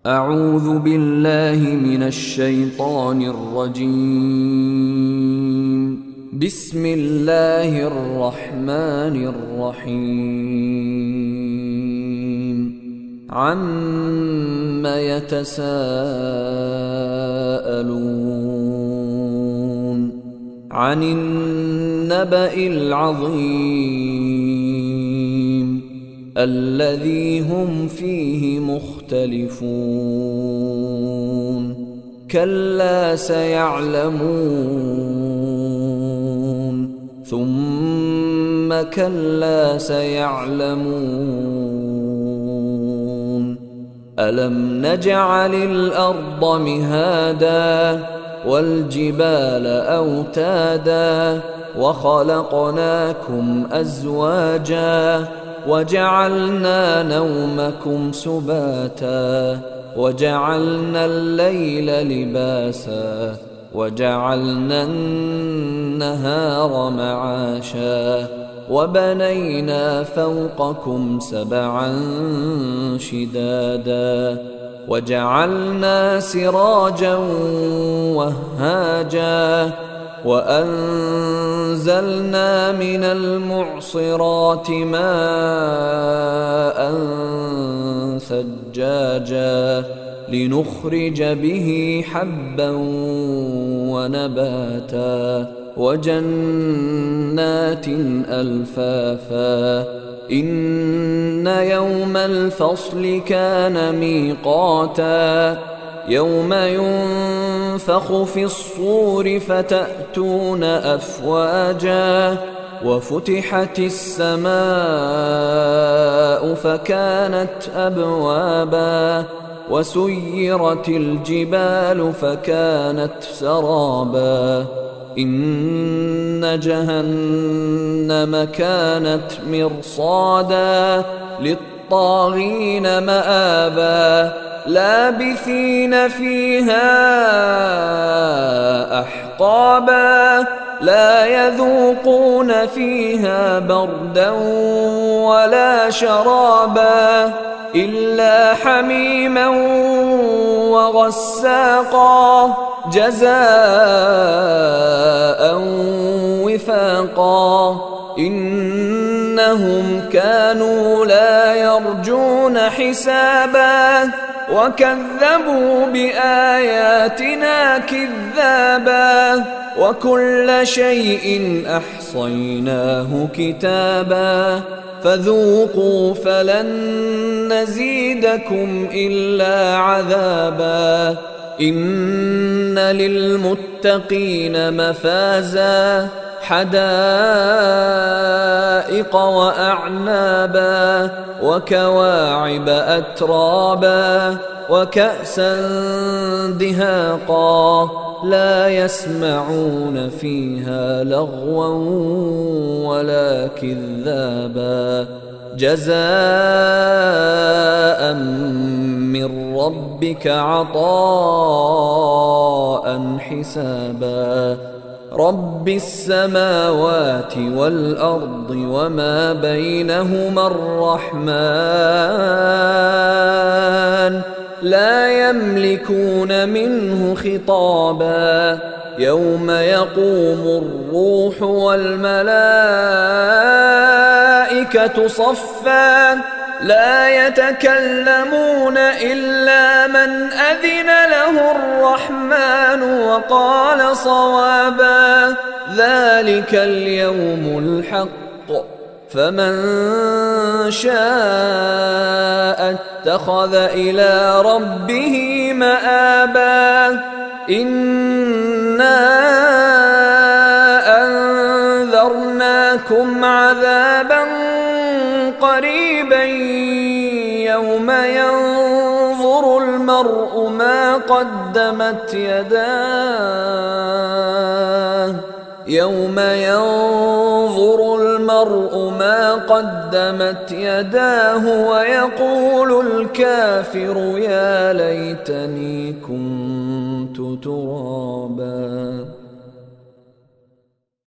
أعوذ بالله من الشيطان الرجيم. بسم الله الرحمن الرحيم. عَمَّ يتساءلون عن النبأ العظيم الذي هم فيه مختلفون كلا سيعلمون ثم كلا سيعلمون ألم نجعل الأرض مهادا والجبال أوتادا وخلقناكم أزواجا وجعلنا نومكم سباتا وجعلنا الليل لباسا وجعلنا النهار معاشا وبنينا فوقكم سبعا شدادا وجعلنا سراجا وهاجا وأنزلنا من المعصرات ماء ثجاجا لنخرج به حبا ونباتا وجنات ألفافا إن يوم الفصل كان ميقاتا يوم ينفخ في الصور فتأتون أفواجا وفتحت السماء فكانت أبوابا وسيرت الجبال فكانت سرابا إن جهنم كانت مرصادا للطاغين مآبا لابثين فيها أحقابا لا يذوقون فيها بردا ولا شرابا إلا حميما وغساقا جزاء وفاقا إنهم كانوا لا يرجون حسابا وكذبوا بآياتنا كذابا وكل شيء أحصيناه كتابا فذوقوا فلن نزيدكم إلا عذابا إن للمتقين مفازا حدائق وأعنابا وكواعب أترابا وكأسا دهاقا لا يسمعون فيها لغوا ولا كذابا جزاء من ربك عطاء حسابا رب السماوات والأرض وما بينهما الرحمن لا يملكون منه خطابا يوم يقوم الروح والملائكة صفا لا يتكلمون إلا من أذن له الرحمن وقال صوابا ذلك اليوم الحق فمن شاء اتخذ إلى ربه مآبا إنا أنذرناكم عذابا قريبا يوم ينظر المرء ما قدمت يداه يوم ينظر المرء ما قدمت يداه ويقول الكافر يا ليتني كنت ترابا.